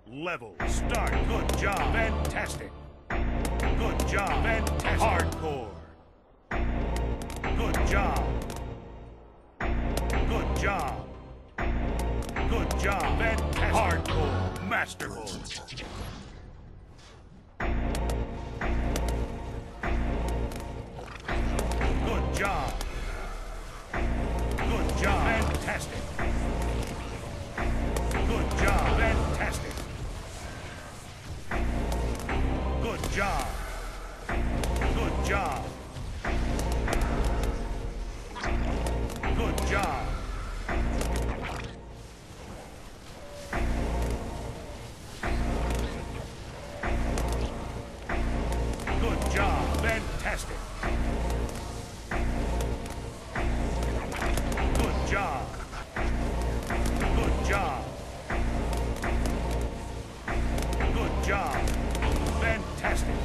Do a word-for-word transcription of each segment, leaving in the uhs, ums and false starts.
Level. Start. Good job. Fantastic. Good job. Fantastic. Hardcore. Good job. Good job. Good job. Fantastic. Hardcore. Masterful. Good job. Good job. Fantastic. Good job. Fantastic. Good job. Good job. Good job. Good job. Fantastic. Good job. Good job. Good job. Fantastic.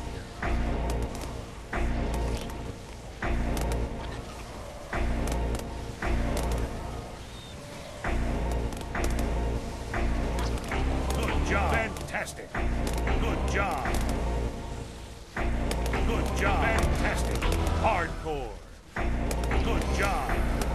Good job. Fantastic. Good job. Good job. Fantastic. Hardcore. Good job.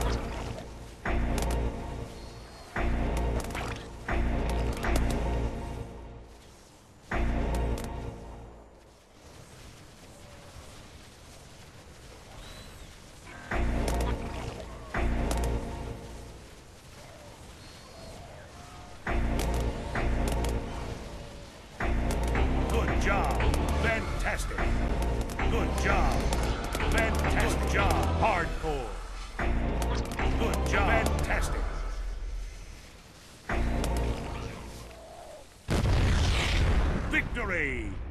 Good job. Fantastic. Good job. Fantastic job. Hardcore. Good job. Fantastic. Victory!